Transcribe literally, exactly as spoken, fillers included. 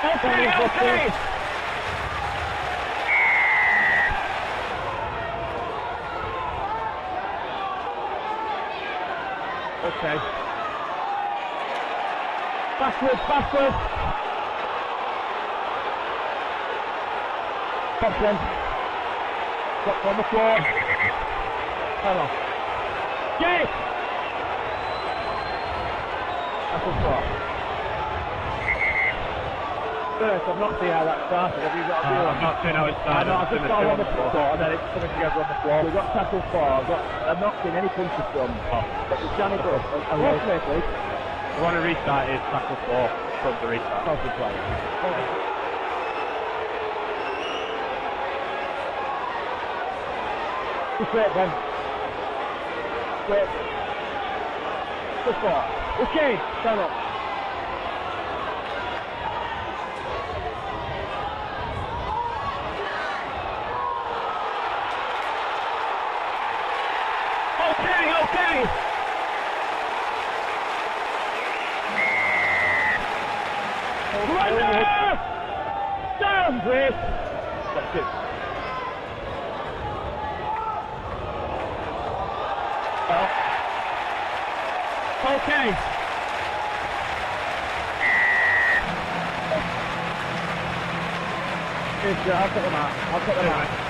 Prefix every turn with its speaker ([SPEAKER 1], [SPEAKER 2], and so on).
[SPEAKER 1] Okay, okay. Okay. Backwards, backwards. Top one. Top on the floor. Hello. Get it! That's a start. First, I've not seen how that started. Have you got a view
[SPEAKER 2] uh,
[SPEAKER 1] on
[SPEAKER 2] I've not seen how it started.
[SPEAKER 1] No, I've just got on the floor and then it's coming together on the floor. We've got tackle four. I've, got, I've not seen any punches from. Oh. But it's Johnny Buff. And what's this, please?
[SPEAKER 2] The one to restart is tackle four from the restart.
[SPEAKER 1] Tackle play. Just wait, Ben. Wait. Just four. Okay, stand up. Okay, okay. Runner! Down, Chris. That's it. Oh. Okay. Yes, sir, I'll put them out. I'll put them out.